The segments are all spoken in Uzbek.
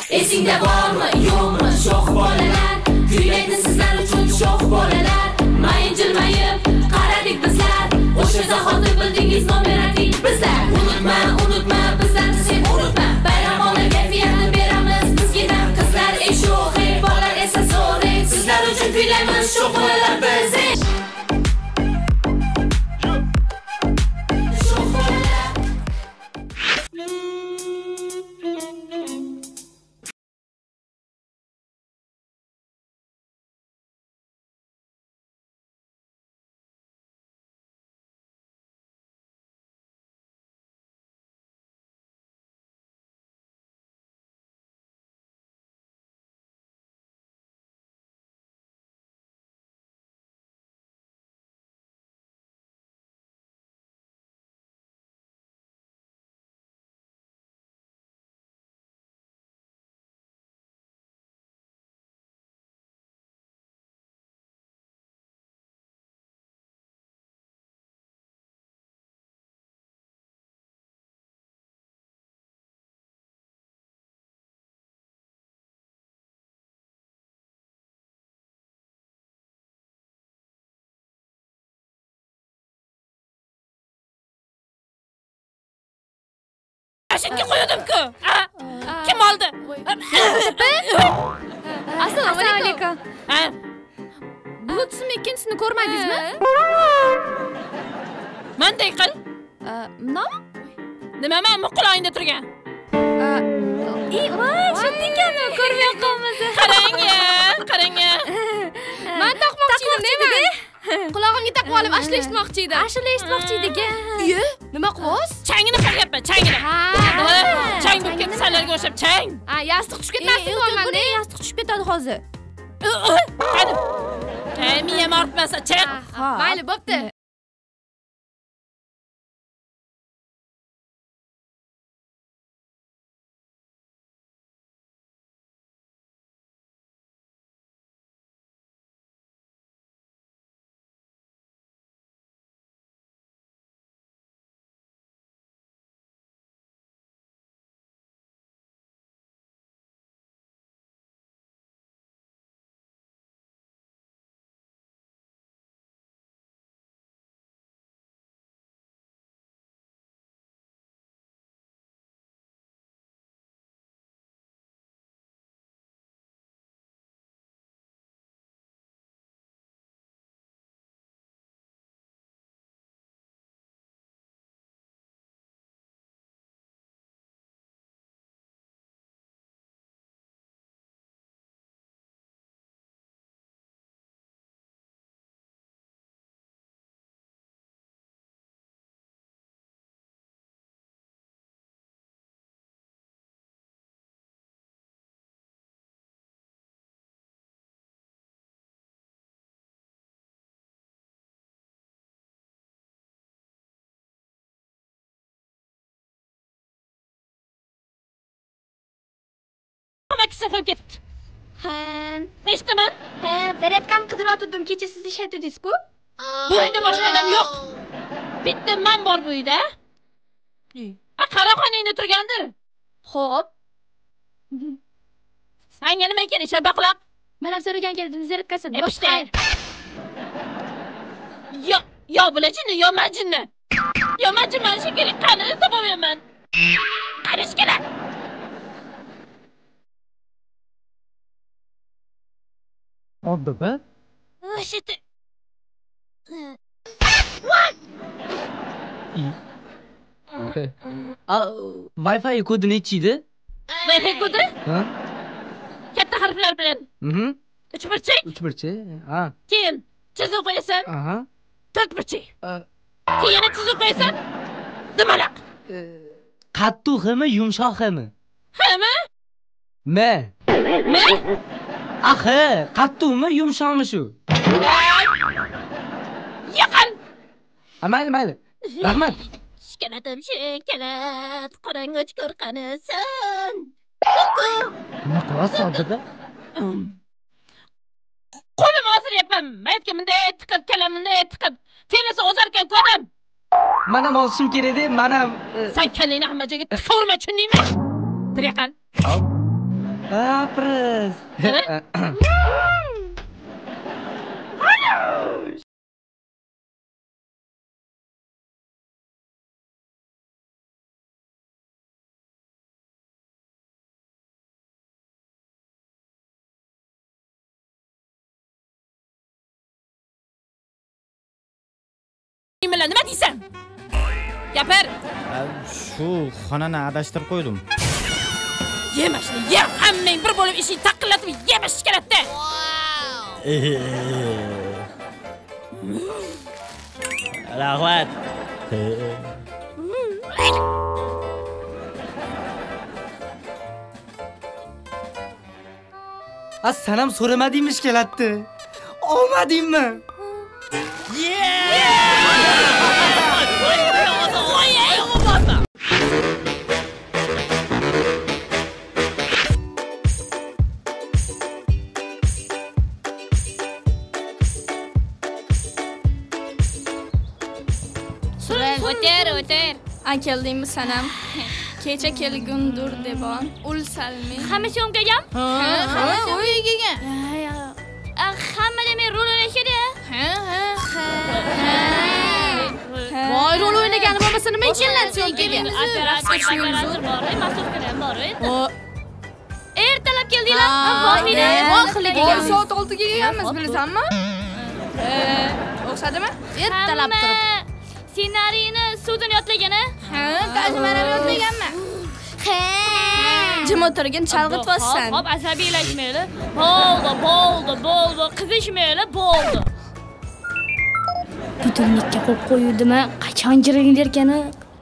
Esingda bormi, yo'qmi sho'x bolalar? Kuylaydi sizlar uchun sho'x bolalar. Mayin jilmayib qaradik bizlar. O'sha zahoti bildingiz nomerating bizlar. Unutma bizlarni sen unutma. Bayram ola kayfiyatni beramiz bizgina qizlar sho'x, bolalar esa zo'r. Sizlar uchun kuylaymiz sho'x bolalar biz. Şimdi koyuyordum-ku. Kim aldı? Assalomu alaykum. Bulut ismi ikkinchisini ko'rmadingizmi? Menday qil. Nima men quloyingda turgan? Voy, shunday ekanmi? Ko'rmay qolmasa. Qarang-ya. Men taqmoqchi edim. Qulog'imga taqib olib ashula eshitmoqchi edim. Ashula eshitmoqchi edik. Nima qilyapsiz? Changini qilyapman, changini. Chang bo'lib ketdi sanlarga o'xshab, chang. Yostiq tushib ketmasin qo'ymanda. Yostiq tushib ketadi hozir. Qani. Miyam ortmasa, chiq. Mayli, bo'pti. Maksa qo'yib ketibdi. Eshitdimi? Beretgan qidirib o'tirdim. Kecha siz ishlatdingiz-ku? Bu uyda boshqa odam yo'q. Bitta men bor bu uyda. Qaroqxonangda turgandir. Xo'p. Senga nima ekan ish baqloq? Men ham so'ragan keldim, zaratkasini. Pishta. Yo bilajini, yo majinni. Yo majin mana shekilli qani topaman. Qarish kerak. Baba? Shit. Wi-Fi kodi nechi edi? Wi-Fi kodi? Ha? Katta harflar bilan. Uch burchak. Uch burchak. Ha. Keyin chiziq qo'yasan. Aha. To'rt burchak. Keyin yana chiziq qo'yasan. Dumaloq. Qattiqmi, yumshoqmi? Hami? Me. Me? Axe, qattiqmi, yumshoqmi shu? Yaqin. Mayli. Rahmat. Shikalatim shikalat, qorong'uch qo'rqanasan. Nima qilyapsan dada? Qo'lim oziryapman. Maytga bunday tiqib, kalam bunday tiqib. Terisi o'zarkan ko'rdim. Mana olishim kerak edi, mana sen kallangni hamma joyga tifurma, tushundingmi? Tur yaqin. Priz. Nima deysan? Gapir. Shu xonani adashtirib qo'ydim. Yema shuni, ye. Hammang bir bo'lib ishing taqillatib yemish kerakda. Rahmat. Sanam so'ramadingmish kelatdi. Olmadingmi? O'tir. Keldingmi sanam? Kecha kelgundur devon, ul salmi. Hamma syomka kelgan? Hamma o'yga kelgan. Hamma demak rol o'ynashadi. Voy, rol o'ynagani bo'lmasa nima uchun syomkaga? Operatsiya bor, masofkada ham bor edi. Ertalab keldinglar? Voy, soat 6 ga kelganmiz, bilasanmi? O'xshadimi? Ertalab turib. Ssenariyni so'zini yodlagani? Tajmani yodlaganman. Jim o'tirgin, chalg'itvosan. Hop, asabiylashmaydi. Bo'ldi. Qizishmaydi, bo'ldi. Butunlikka qo'yib qo'yuvdimi? Qachon jiringlarkani?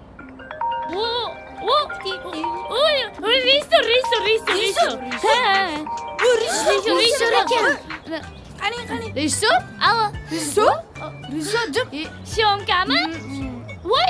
Rejissor. Rejissor ekan. Qani. Rejissor? Alo. Rejissor jim. Syomkami? Voy.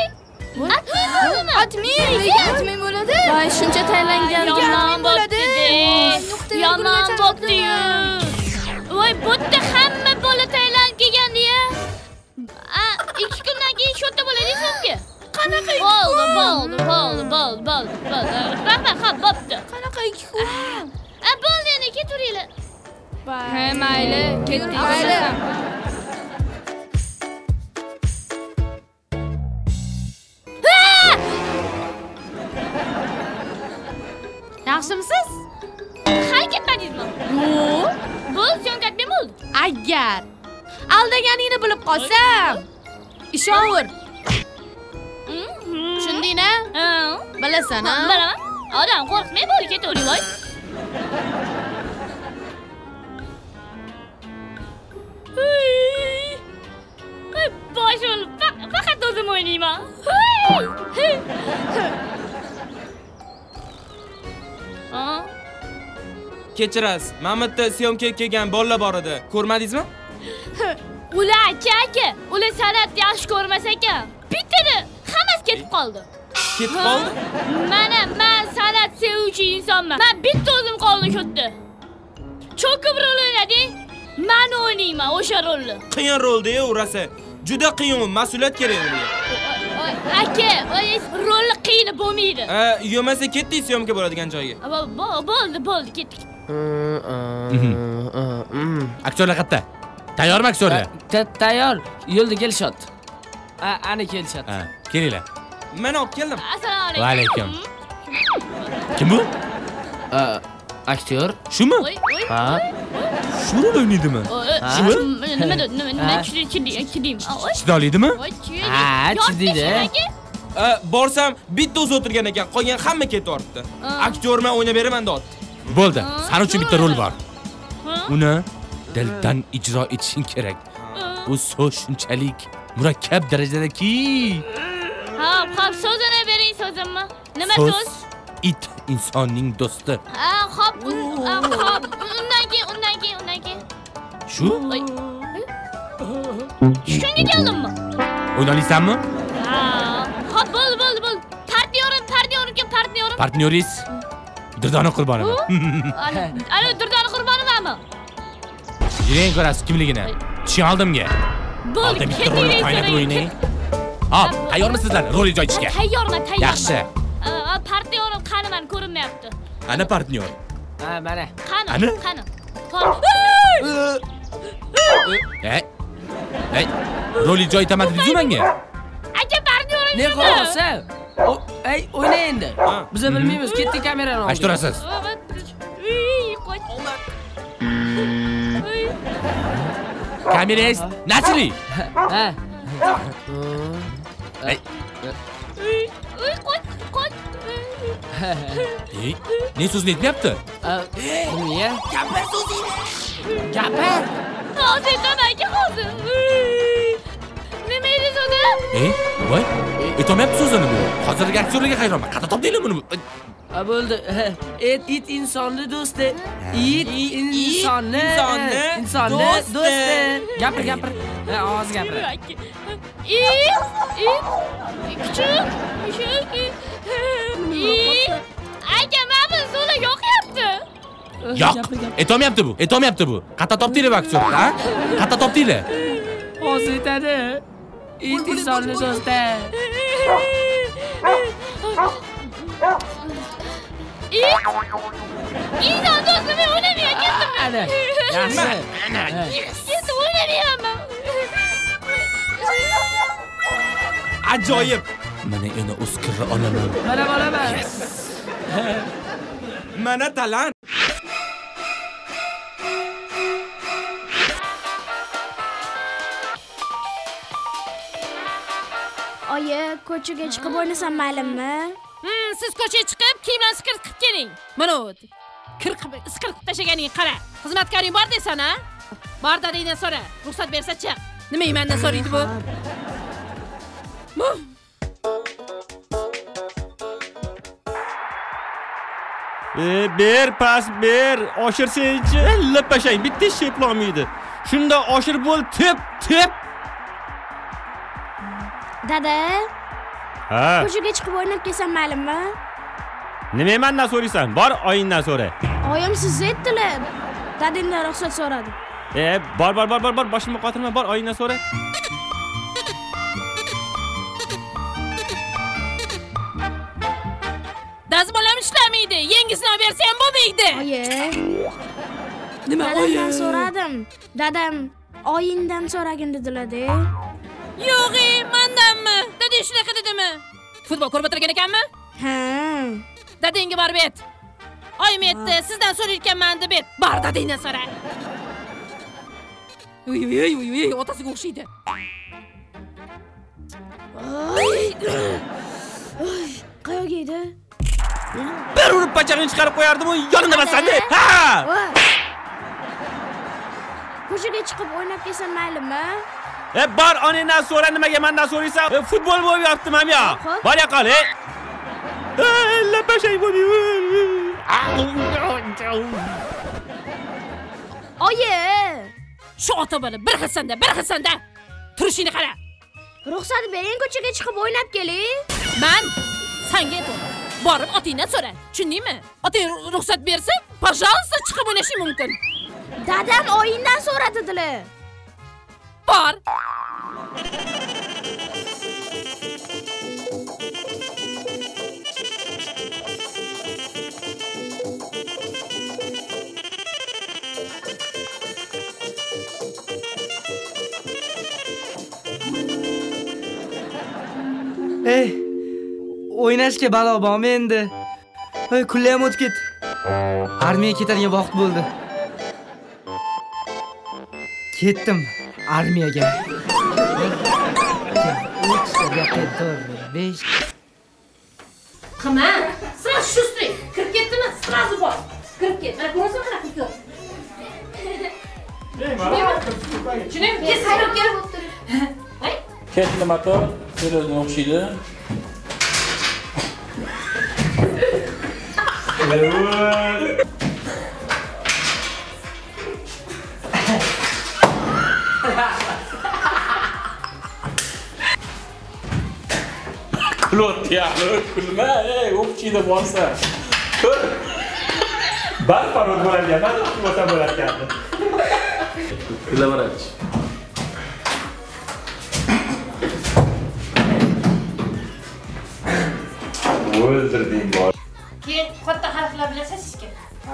Atming bo'ladi. Voy, shuncha tayyorlangan bo'ladi. Yomon bo'pti-yu. Voy, bo'tda hamma bola tayyorlanib kelgan-ya. 2 kundan keyin shotda bo'ladi syomka. Qanaqa? Bo'ldi. Rahmat, xo'p, bo'pti. Qanaqa 2 kun? Bo'ldi, endi ketaveringlar. Mayli, ketdik. Mayli. Yaxshimisiz? Hali ketmadingizmi? Yo'q. Bo'ldi, syomka nima bo'ldi? Agar aldaganingni bilib qolsam, ishonver. Tushundingmi? Bilasan-a? Bilaman. Odam qo'rqmay bo'ldi, ketavering, voy. Boshim, faqat o'zim o'ynayman. Kechirasiz. Mamutda syomka kelgan bolalar bor edi. Ko'rmadingizmi? Ular aka, ular san'at yaxshi ko'rmas ekan. Bittada hammasi ketib qoldi. Ketib qoldi? Men san'at sevuvchi insonman. Men bitta o'zim qoldim shu yerda. Cho'kib rol o'ynading. Men o'ynayman o'sha rolni. Qiyin rolda-yu, urasa. Juda qiyin, mas'uliyat kerak unga. Aka, rolni qiyin bo'lmaydi. Yomasa ketdik syomka bo'ladigan joyga. Bo'ldi, ketdik. Aktyorlar qayerda? Tayyormi aktyorlar? Tayyor. Yo'lda kelishyapti. Ana kelishyapti. Kelinglar. Men olib keldim. Assalomu Va alaykum. Kim bu? Aktyor. Shumi? Ha. Shu rol o'ynaydimi? Nima chidim. Chidoydimi? Chidiydi. Borsam bitta o'zi o'tirgan ekan, qolgan hamma ketyapti. Aktyorman o'ynab beraman deyapti. Bo'ldi. Sen uchun bitta rol bor. Uni dildan ijro etishing kerak. Bu so'z shunchalik murakkab darajadaki. Hop, so'zini bering, so'zimmi? Nima so'z? It insonning do'sti. Hop. Undan keyin. Shu? Shunga keldimmi? O'ynalaysanmi? Hop, bo'ldi. Partnyorim. Partnyoringiz Durdona Qurbonova. Alo, Durdona Qurbonovami? Yuring ko'rasiz kimligini. Tusha oldimga. Bo'ldi, bitta rol qaynatib o'ynang. Hop, tayyormisizlar rol ijro etishga? Tayyorman. Yaxshi. Partnyorim qani, men ko'rinmayapti. Ana partnyor. Ha, mana. Ani? Qani? Hey, roli joy tamadingiz menga? Aka barni Ne qo'yapsan? Ey, o'yna endi. Biz bilmaymiz, ketdik kamerani oldiga. Ash turasiz. Kamerist, nachili. Ha. Hey. Ey, ne so'zni aytmayapti? Nima? Gapir so'zingni. Gapir. Hozir aka hozir. Nima edi so'zi? Voy, aytmayapti so'zini bu. Hozirgi aktyorlarga hayronman. Qata topdinglar buni? Bo'ldi. It insonni do'sti. It insonni do'sti. Gapir. Ovoz gapir. Küçük. Aka mana so'la yo'qyapti. Yo'q. Aytmayapti bu. Qata topdinglar bu aktyorni, ha? Qata topdinglar. Hozir aytadi. It insonni do'sti. İnsan dostu ben oynamıyor gittim. Ana. Yaxshi. Gittim oynamayapman. Ajoyib. Mana yana Oscar'ni olaman. Mana bo'laman. Mana talant. Oyi, ko'chaga chiqib o'ynasam maylimi? Siz ko'chaga chiqib, kiyimlarni iskir qilib keling. Mana u. Iskir qilib tashlaganing qara. Xizmatkoring bor deysan, ha? Bor dadangdan so'ra. Ruxsat bersa chiq. Nima mendan so'raydi bu? Ber, pas ber. Oshirsenchi, lapashang bitta ish eplolmaydi. Shunda oshir bo'l, tep. Dada, Ha. ko'chaga chiqib o'ynab kelsam maylimi? Nima mendan so'raysan? Bor, oyingdan so'ra. Oyim siz aytdilar. Dadamdan ruxsat so'radi. Bor, boshimni qotirma, bor, oyingdan so'ra. Dazmolam ishlamaydi. Yengisini olib bersa ham bo'lmaydi. Oyi, Nima dadamdan so'radim. Dadam oyingdan so'ragin dedilar-da. Yo'q, mendanmi? Dadang shunaqa dedimi? Futbol ko'rib o'tirgan ekanmi? Ha. Dadangga borib ayt. Oyim aytdi, sizdan so'rayotganman deb ayt. Bor dadangdan so'ra. Uy, otasiga o'xshaydi. Qayoqqa edi? Bir urib pachag'ini chiqarib qo'yardim, yoningda emassan-da. Ha! Ko'chaga chiqib o'ynab kelsam maylimi? Bor, onangdan so'ra, nimaga mendan so'raysan? Futbol bo'lyapti mamyo. Bor yoqol, lapashang bo'lyapti. Oyi, Shu ota bola bir xilsanda. Turishingni qara. ruxsat bering, ko'chaga chiqib o'ynab keling. Men senga aytaman. Borib otingdan so'ra. Tushundingmi? Otang ruxsat bersa, пожалуйста, chiqib o'ynashing mumkin. Dadam oyingdan so'radilar. Bor. O'ynashga balo bormi endi? Kunlar ham o'tib ketdi. Armiyaga ketadigan vaqt bo'ldi. Ketdim armiyaga. 5. Qima, sraz shu stroy. Kirib ketdimi? Srazu bor. Kirib ket. Mana ko'rasizmi qanaqa ko'p. Tushunaymi? Kes kirib kelib o'tirib. Ketdi motor, serozga o'xshaydi. Kulotiyani kulma, o'xshaydi bo'lsa. Ko'r. Barparod bo'ladigan, mana shu bo'lsa bo'larkan. Kulaverach. O'ldirding bor. Keyin katta harflar bilan sizga.